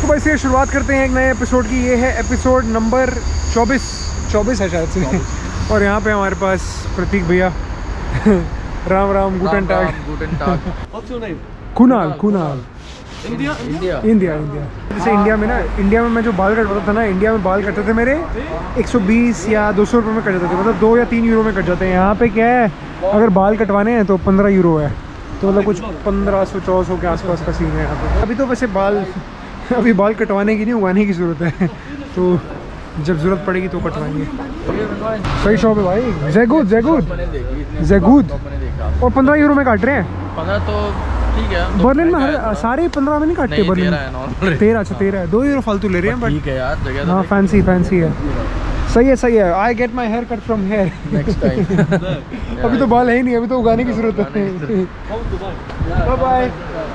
तो भाई से शुरुआत करते हैं एक नए एपिसोड की। ये है एपिसोड नंबर 24 है शायद से। और यहाँ पे हमारे पास प्रतीक भैया। राम राम, गुटन टाग। कुनाल इंडिया। जैसे इंडिया में मैं जो बाल कटवाता था ना, इंडिया में बाल कटते थे मेरे 120 या 200 रुपये में कट जाते थे, मतलब 2 या 3 यूरो में कट जाते हैं। यहाँ पे क्या है, अगर बाल कटवाने हैं तो 15 यूरो है, तो मतलब कुछ 1500-1400 के आसपास का सीन है यहाँ पे। अभी तो वैसे अभी बाल कटवाने की नहीं, उगाने की ज़रूरत है, तो जब ज़रूरत पड़ेगी तो कटवाएंगे। सही शॉप है भाई, जैगूद। और 15 यूरो में काट रहे हैं। 15 तो ठीक है, बर्लिन में सारे 15 में नहीं काटते। बर्लिन में 13 है। 2 यूरो फालतू ले रहे हैं, बट ठीक है यार, जगह हाँ फैंसी है। सही है। I get my hair cut from here next time. अभी तो बाल है ही नहीं, अभी तो उगाने की जरूरत है। बाय।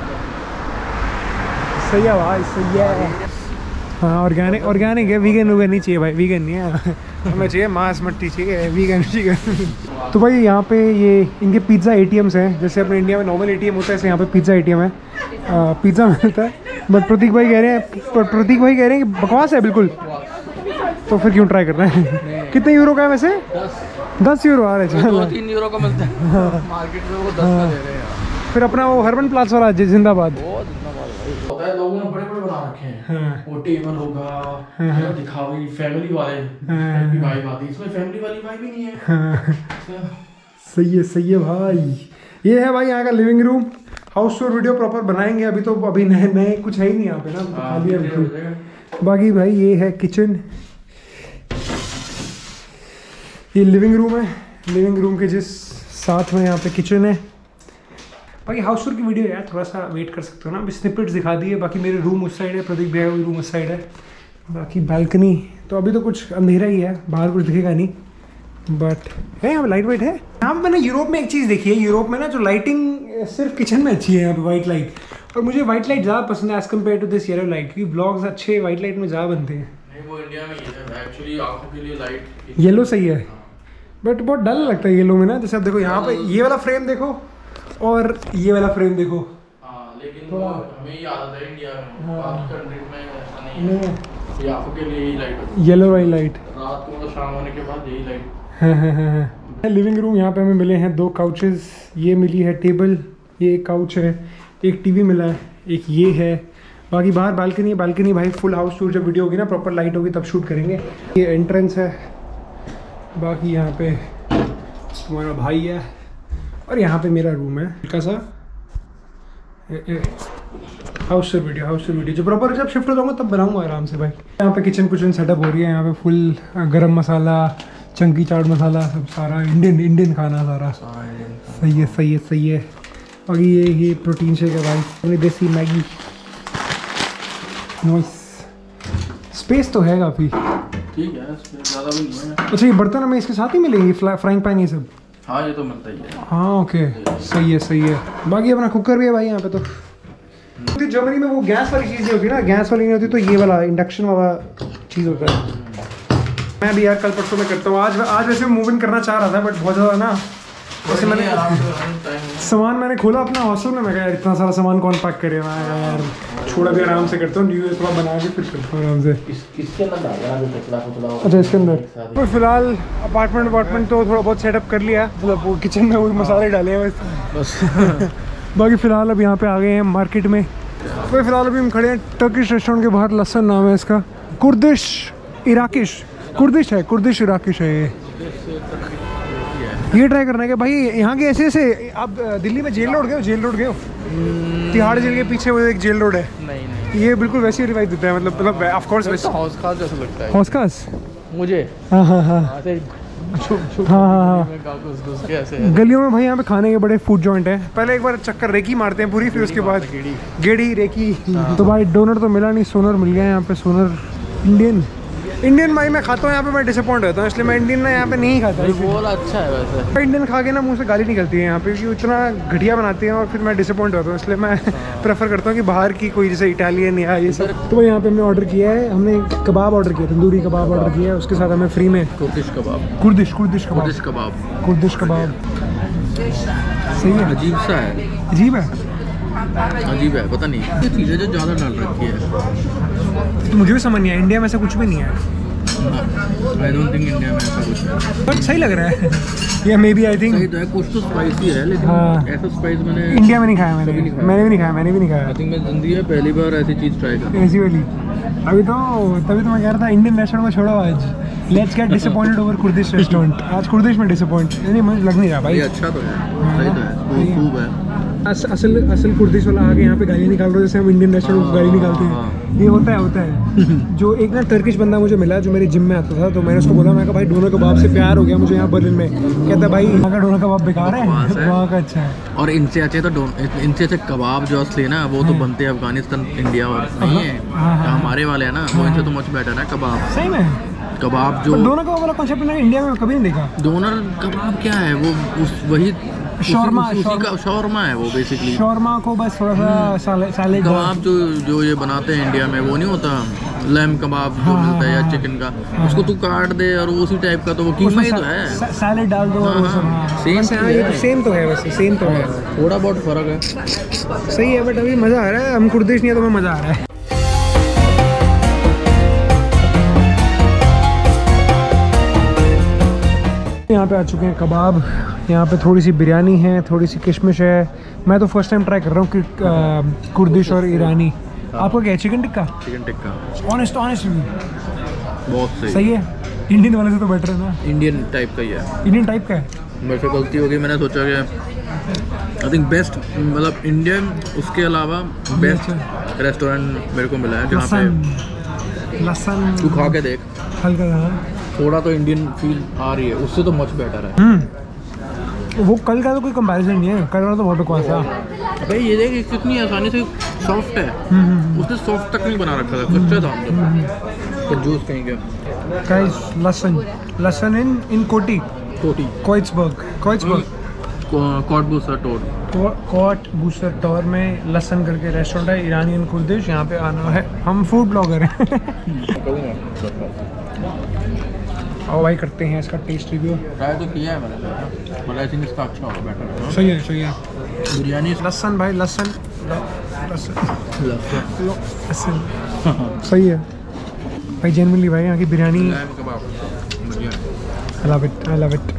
सही है भाई, सही है। हाँ, ऑर्गेनिक है, वीगन नहीं चाहिए भाई, वीगन नहीं है हमें, चाहिए मांस मट्टी चाहिए, वीगन चाहिए। तो भाई यहाँ पे ये इनके पिज़्ज़ा ATMs हैं। जैसे अपने इंडिया में नॉर्मल ATM होता है, ऐसे यहाँ पे पिज़्ज़ा ATM है। पिज़्ज़ा मिलता है, बट प्रतीक भाई कह रहे हैं कि बकवास है बिल्कुल, तो फिर क्यों ट्राई करना है। कितने यूरो का है वैसे? 10 यूरो आ रहे हैं। 2-3 यूरो का मिलता है मार्केट में, वो 10 का दे रहे हैं। फिर अपना वो हर्बन प्लास वाला जिंदाबाद। लोगों ने बड़े बना रखे हैं। वो टेबल होगा, दिखावी फैमिली वाले वाइब आती है, इसमें फैमिली वाली वाइब ही नहीं है। सही है भाई। ये है भाई यहाँ का living room. House tour video proper बनाएंगे, अभी नए कुछ है ही नहीं यहाँ पे ना, खाली है बिल्कुल। बाकी भाई ये है किचन, ये लिविंग रूम है। लिविंग रूम के जिस साथ में यहाँ पे किचन है। बाकी हाउस टूर की वीडियो यार थोड़ा सा वेट कर सकते हो ना, अभी स्निपेट्स दिखा दिए। बाकी मेरे रूम उस साइड है, प्रदीप भैया रूम उस साइड है। बाकी बालकनी तो अभी तो कुछ अंधेरा ही है, बाहर कुछ दिखेगा नहीं, बट है यहाँ पे लाइट वाइट है। यहाँ पे मैंने यूरोप में एक चीज़ देखी है, यूरोप में ना जो लाइटिंग सिर्फ किचन में अच्छी है यहाँ पे, वाइट लाइट। और मुझे वाइट लाइट ज़्यादा पसंद है as compared to this yellow light, क्योंकि ब्लॉग्स अच्छे वाइट लाइट में ज़्यादा बनते हैं। वो इंडिया में एक्चुअली आंखों के लिए लाइट येलो सही है, बट बहुत डल लगता है येलो में ना। जैसे आप देखो यहाँ पे ये वाला फ्रेम देखो और ये वाला फ्रेम देखो। लेकिन हमें ही आदत है इंडिया में, बाकी कंट्रीज में ऐसा नहीं है। ये आंखों के लिए ही लाइट होती है, येलो वाली लाइट, रात को मतलब शाम होने के बाद यही लाइट। लिविंग रूम यहाँ पे हमें मिले हैं 2 काउचेस, ये मिली है टेबल, ये एक काउच है, एक टीवी मिला है, एक ये है। बाकी बाहर बालकनी भाई फुल हाउस टूर जब वीडियो होगी ना, प्रॉपर लाइट होगी तब शूट करेंगे। ये एंट्रेंस है। बाकी यहाँ पे हमारा भाई है और यहाँ पे मेरा रूम है हल्का सा। हाउस टूर वीडियो जो प्रॉपर जब शिफ्ट हो जाऊँगा तब बनाऊँगा आराम से भाई। यहाँ पे किचन सेटअप हो रही है, यहाँ पे फुल गरम मसाला, चंकी चाट मसाला, सब सारा इंडियन खाना सारा। सही है। और ये प्रोटीन शेक है भाई, अपनी देसी मैगी। नाइस, स्पेस तो है काफ़ी, ठीक है, ज़्यादा भी नहीं है। अच्छा, ये बर्तन हमें इसके साथ ही मिलेंगे, फ्राइंग पैन ये सब? हाँ, ये तो मिलता ही है। हाँ ओके, सही है। बाकी अपना कुकर भी है भाई यहाँ पे। तो जर्मनी में वो गैस वाली चीज़ नहीं होती ना, गैस वाली नहीं होती, तो ये वाला इंडक्शन वाला चीज़ होता है। मैं भी यार कल परसों में करता हूँ। आज वैसे मूव इन करना चाह रहा था, बट बहुत ज़्यादा ना, वैसे मैंने सामान मैंने खोला अपना हॉस्टल में, मैं कहा यार इतना सारा सामान कौन पैक करे, मैं यार छोड़ा भी आराम से करता हूँ, न्यू ईयर थोड़ा बना के फिर करता हूँ आराम से। किसके अंदर डालना है? अच्छा, इसके अंदर तो फिलहाल अपार्टमेंट तो थोड़ा बहुत सेटअप कर लिया, मतलब वो किचन में वही मसाले डाले हैं बस। बाकी फिलहाल अब यहाँ पे आ गए हैं मार्केट में। तो फिलहाल अभी हम खड़े हैं टर्किश रेस्टोरेंट के बाहर। लसन नाम है इसका, कुर्दिश इराकिश है ये ट्राई करना है कि भाई यहाँ के ऐसे आप दिल्ली में जेल रोड गए हो? तिहाड़ जेल के पीछे वो एक जेल रोड है। नहीं, ये बिल्कुल वैसी रिवाइव देता है, मतलब ऑफ कोर्स वैसे हौस खास जैसा लगता है। हौस खास मुझे हाँ। गलियों में भाई यहाँ पे खाने के बड़े फूड जॉइंट है। पहले एक बार चक्कर रेकी मारते हैं पूरी, फिर उसके बाद गेड़ी रेकी। तो भाई डोनर तो मिला नहीं, सोनर मिल गया यहाँ पे। सोनर इंडियन भाई मैं खाता हूँ यहाँ पे, मैं डिसअपॉइंट रहता हूँ, इसलिए मैं इंडियन ना यहाँ पे नहीं खाता। वो अच्छा है वैसे, इंडियन खा के ना मुंह से गाली निकलती है यहाँ पे, क्योंकि इतना घटिया बनाते हैं और फिर मैं डिसअपॉइंट रहता हूँ, इसलिए मैं प्रेफर करता हूँ कि बाहर की कोई जैसे इटालियन या ये सब। तो यहाँ पे हमने ऑर्डर किया है, हमने कबाब ऑर्डर किया, तंदूरी कबाब ऑर्डर किया है, उसके साथ हमें फ्री में कुर्दिश कबाब। सही है, अजीब सा है। अजीब है, अजीब है, पता नहीं ये चीज़ें जो ज़्यादा डाल रखी है। तो मुझे भी समझ नहीं आया, इंडिया में ऐसा कुछ भी नहीं है। आई डोंट थिंक इंडिया में ऐसा कुछ है, बट सही लग रहा है। या मे बी आई थिंक सही तो है, कुछ तो स्पाइसी है लेकिन हाँ। ऐसा स्पाइस मैंने इंडिया में नहीं खाया मैंने, कभी नहीं खाया। मैंने भी नहीं खाया, मैंने भी नहीं खाया आई थिंक मैं जिंदगी में पहली बार ऐसी चीज़ ट्राई कर। ऐसी वाली। अभी तो तभी तो मैं कह रहा था इंडियन रेस्टोरेंट में छोड़ो आज, let's get disappointed over Kurdish restaurant. आज कुर्दिश में डिसअपॉइंट नहीं, मुझे लग नहीं रहा भाई। ये अच्छा तो है, सही तो है, वो खूब है। असल कुर्दिश वाला आके यहाँ पे गाली निकाल रहा है, जैसे हम इंडियन रेस्टोरेंट को गाली निकालते हैं। ये होता है। जो एक ना टर्किश बंदा मुझे मिला जो मेरे जिम में आता था, तो मैंने उसको बोला, मैं कहा भाई डोनर कबाब से प्यार हो गया मुझे यहाँ बर्लिन में। कहता भाई यहाँ का डोनर कबाब बेकार है, वहाँ का अच्छा है। और इनसे अच्छे कबाब जो असली है ना, वो तो बनते हैं अफगानिस्तान इंडिया और नहीं है। हमारे वाले हैं ना, वो इनसे तो मच बेटर है कबाब। सही में कबाब जो डोनर कबाब वाला कॉन्सेप्ट मैंने इंडिया में कभी नहीं देखा। डोनर कबाब क्या है वो, वही शौरमा का शौरमा है वो बेसिकली। शौरमा को बस थोड़ा सा साले कबाब जो ये बनाते हैं इंडिया में, वो नहीं होता लैम कबाब जो मिलता है या चिकन का, उसको तू काट दे और वो उसी टाइप का, तो वो कीमा ही तो है। सैलेड डाल दो, सेम तो है वैसे, सेम तो है, थोड़ा बहुत फर्क है। सही है, बट अभी मज़ा आ रहा है। हम कुर्दिश नहीं है तो हमें मज़ा आ रहा है। यहाँ पे आ चुके हैं कबाब, यहाँ पे थोड़ी सी बिरयानी है, थोड़ी सी किशमिश है। मैं तो फर्स्ट टाइम ट्राई कर रहा हूँ कि कुर्दिश और ईरानी। आपको क्या है? Chicken tikka. Chicken tikka honest बहुत सही है। इंडियन वाले से तो बेटर है ना। इंडियन टाइप का ही है। इंडियन टाइप का है। मेरे से गलती हो गई, मैंने सोचा कि आई थिंक बेस्ट, मतलब इंडियन उसके अलावा बेस्ट रेस्टोरेंट मेरे को मिला है जहाँ पे लहसुन तू खा के देख, हल्का थोड़ा तो इंडियन फील आ रही है, उससे तो मच बेटर है। वो कल का तो कोई कंपैरिजन नहीं है, कल वाला तो बहुत बकवास था। भाई ये देख कितनी आसानी से सॉफ्ट है, उसने सॉफ्ट तक नहीं बना रखा था, कच्चा था हमको जूस कहीं के। गाइस लहसुन इन कोटी कोइट्सबर्ग कॉट टोर में लहसुन करके रेस्टोरेंट है, ईरानियन कुर्दिश। यहाँ पे आना है, हम फूड ब्लॉगर हैं। और भाई करते हैं इसका टेस्ट रिव्यू। ट्राई तो किया है मैंने, मतलब आई थिंक इसका अच्छा होगा, बेटर है। सही है बिरयानी लहसुन भाई, लहसुन सही है भाई, जेन्युइनली भाई यहाँ की बिरयानी आई लव इट।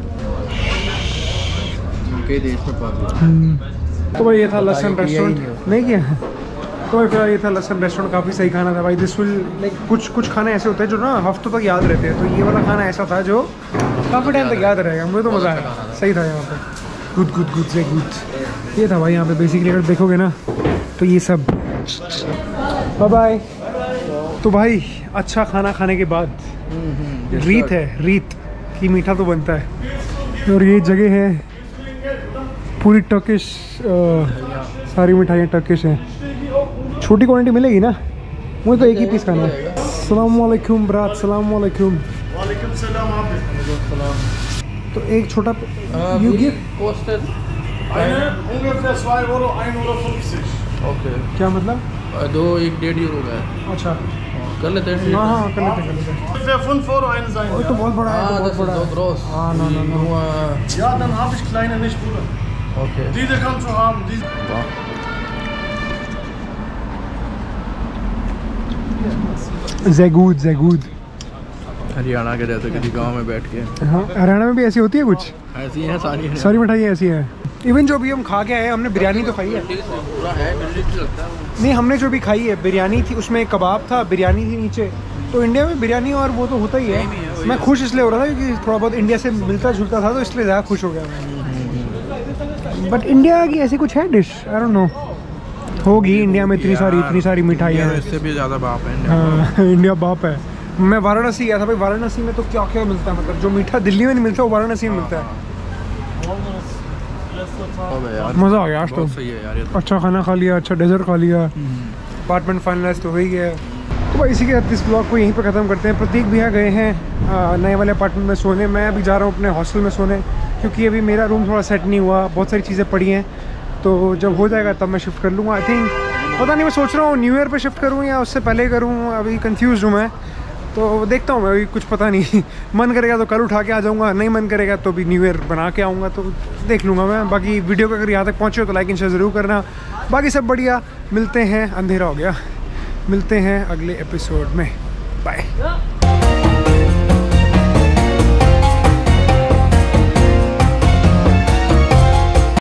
तो भाई ये था लहसुन रेस्टोरेंट, नहीं किया तो भाई फिलहाल ये था लहसुन रेस्टोरेंट। काफ़ी सही खाना था भाई। दिस विल लाइक कुछ खाने ऐसे होते हैं जो ना हफ्तों तक याद रहते हैं, तो ये वाला खाना ऐसा था जो काफ़ी टाइम तक याद रहेगा। मुझे तो मज़ा आया, सही था यहाँ पे। गुड ये था भाई यहाँ पे बेसिकली। अगर देखोगे ना तो ये सब बाय। तो भाई अच्छा खाना खाने के बाद रीत कि मीठा तो बनता है, और ये जगह है पूरी टर्किश, सारी मिठाइयाँ टर्किश हैं। छोटी क्वांटिटी मिलेगी ना, मुझे तो एक ही पीस खाना है। अस्सलाम वालेकुम ब्रात, सलाम वालेकुम। वालेकुम सलाम आप। तो एक छोटा you give ungefähr 2 Euro, 1,50 €. Okay, क्या मतलब? 1-1.5 यूरो का है। अच्छा कर लेते हैं। हाँ कर लेते हैं। Ungefähr 5 € eine sein. तो बहुत बड़ा है, बहुत बड़ा है। groß. हाँ no. Ja, dann habe ich kleine nicht, Bruder. Okay. Diese kannst du haben. Diese. Sehr gut। Haryana के जैसे किसी गांव में बैठ के। हाँ हरियाणा में भी ऐसी होती है कुछ, ऐसी है सारी मिठाइयाँ ऐसी है। इवन जो अभी हम खा के आए, हमने बिरयानी तो खाई है। पूरा है, लगता है नहीं, हमने जो भी खाई है बिरयानी थी, उसमें कबाब था, बिरयानी थी नीचे। तो इंडिया में बिरयानी और वो तो होता ही है। मैं खुश इसलिए हो रहा था क्योंकि थोड़ा बहुत इंडिया से मिलता जुलता था, तो इसलिए ज़्यादा खुश हो गया मैं। बट इंडिया की ऐसी कुछ है डिश, आई डोंट नो, होगी इंडिया में इतनी सारी मिठाइयाँ। इससे भी ज़्यादा बाप है हाँ इंडिया बाप है। मैं वाराणसी गया था भाई, वाराणसी में तो क्या क्या मिलता है, मतलब जो मीठा दिल्ली में नहीं मिलता वो वाराणसी में मिलता है। मज़ा आ गया आज तो। सही है यार, ये तो। अच्छा खाना खा लिया, अच्छा डेजर्ट खा लिया, अपार्टमेंट फाइनलाइज तो हो ही गया है। तो भाई इसी के साथ इस ब्लॉग को यहीं पे ख़त्म करते हैं। प्रतीक भैया गए हैं नए वाले अपार्टमेंट में सोने, मैं अभी जा रहा हूँ अपने हॉस्टल में सोने, क्योंकि अभी मेरा रूम थोड़ा सेट नहीं हुआ, बहुत सारी चीज़ें पड़ी हैं। तो जब हो जाएगा तब मैं शिफ्ट कर लूँगा। आई थिंक पता नहीं, मैं सोच रहा हूँ न्यू ईयर पे शिफ्ट करूँ या उससे पहले करूँ, अभी कंफ्यूज हूँ मैं। तो देखता हूँ मैं, अभी कुछ पता नहीं। मन करेगा तो कल उठा के आ जाऊँगा, नहीं मन करेगा तो भी न्यू ईयर बना के आऊँगा, तो देख लूँगा मैं। बाकी वीडियो को अगर यहाँ तक पहुँचे हो तो लाइक एंड शेयर ज़रूर करना। बाकी सब बढ़िया, मिलते हैं, अंधेरा हो गया, मिलते हैं अगले एपिसोड में, बाय।